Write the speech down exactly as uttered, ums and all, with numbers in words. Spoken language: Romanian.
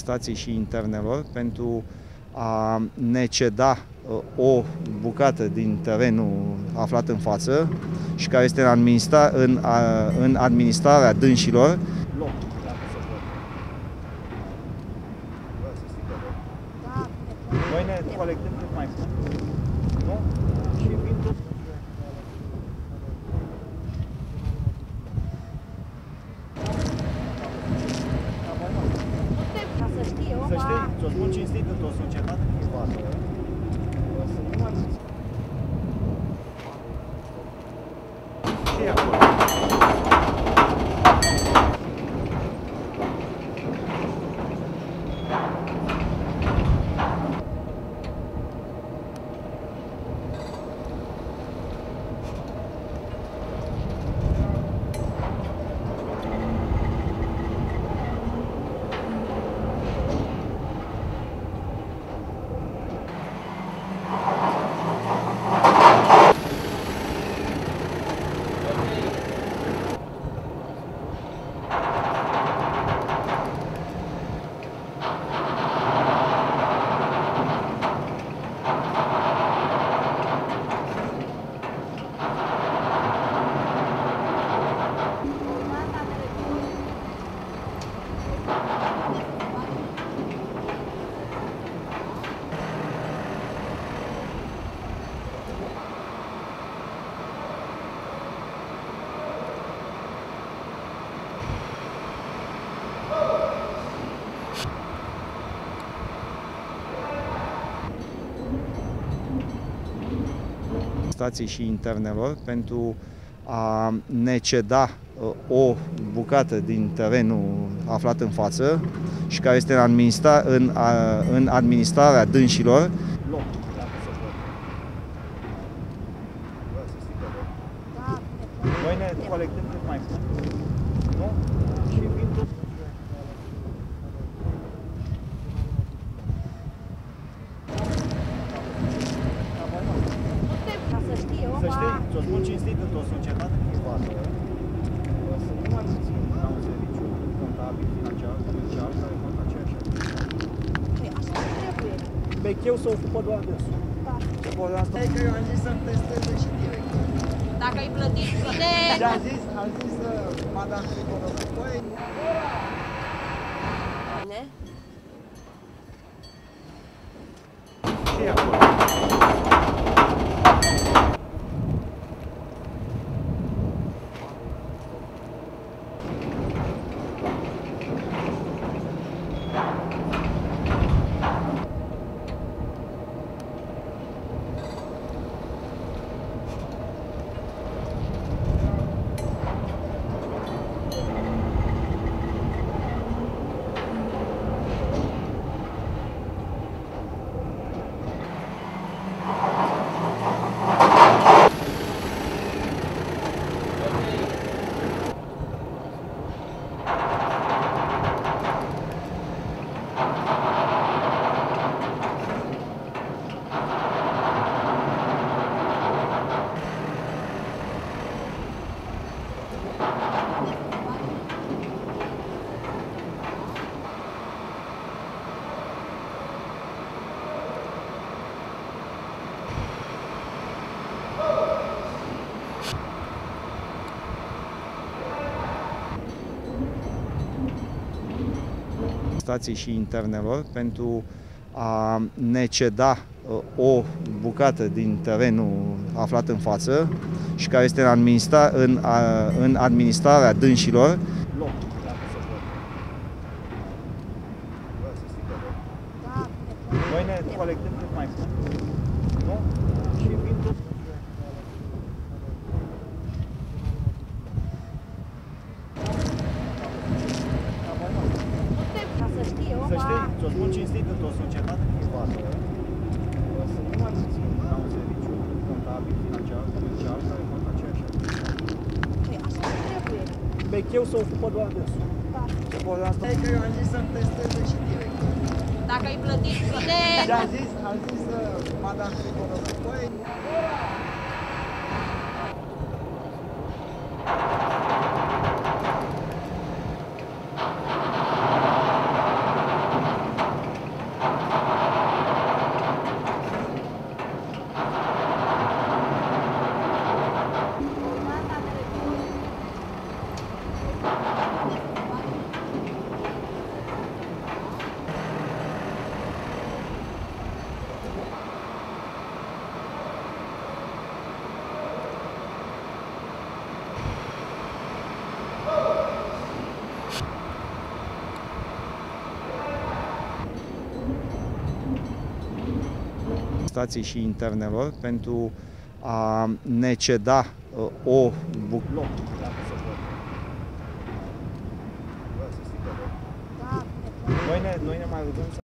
stației și internelor pentru a ne ceda o bucată din terenul aflat în față și care este în, administra în, în administrarea dânșilor. Noi ne colectăm cât mai mult, nu? Și vin tot. Să știi, Să știi, ți-o spun cinstit într-o societate privată. Să nu mai zici. Și acolo. Stației și internelor pentru a ne ceda o bucată din terenul aflat în față și care este în, administra în, în administrarea dânșilor. Noi ne colectăm cât mai mult, nu? Și vin tot. Să știi, ți-o spun cinstit într-o societate privată. Să nu mai zici la un serviciu contabil, financiar, comercial, care fac aceeași activitate. Păi așa trebuie. Becheu se ocupă doar de asta. Da. Stai că eu am zis să-mi testeze și direct. Dacă ai plătit, plătești! Și am zis, am zis să madame Triconovă, păi... Ne? Și acolo. Stației și internelor pentru a ne ceda o bucată din terenul aflat în față și care este în, administra în, în administrarea dânșilor. Noi ne colectăm cât mai mult, nu? Și vin tot. Să știi, Să știi, ți-o spun cinstit într-o societate privată. Să nu mai zici la un serviciu contabil, financiar, comercial, care fac aceeași activitate. Păi așa trebuie. Becheu se ocupă doar de asta. Da. Stai că eu am zis să-mi testeze și direct. Dacă ai plătit, plătești! Și am zis, am zis să madame Triconovă, păi... administrației și internelor pentru a ne ceda o bucată. Noi ne, noi ne mai rugăm să